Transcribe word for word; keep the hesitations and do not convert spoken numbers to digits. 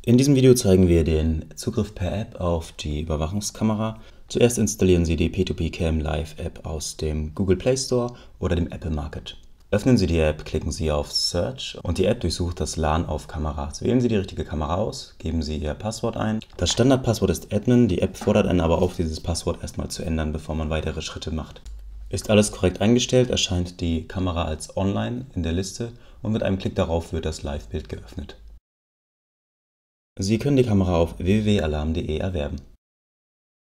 In diesem Video zeigen wir den Zugriff per App auf die Überwachungskamera. Zuerst installieren Sie die P zwei P Cam Live App aus dem Google Play Store oder dem Apple Market. Öffnen Sie die App, klicken Sie auf Search und die App durchsucht das LAN auf Kameras. Wählen Sie die richtige Kamera aus, geben Sie Ihr Passwort ein. Das Standardpasswort ist Admin, die App fordert einen aber auf, dieses Passwort erstmal zu ändern, bevor man weitere Schritte macht. Ist alles korrekt eingestellt, erscheint die Kamera als Online in der Liste und mit einem Klick darauf wird das Live-Bild geöffnet. Sie können die Kamera auf w w w punkt alarm punkt de erwerben.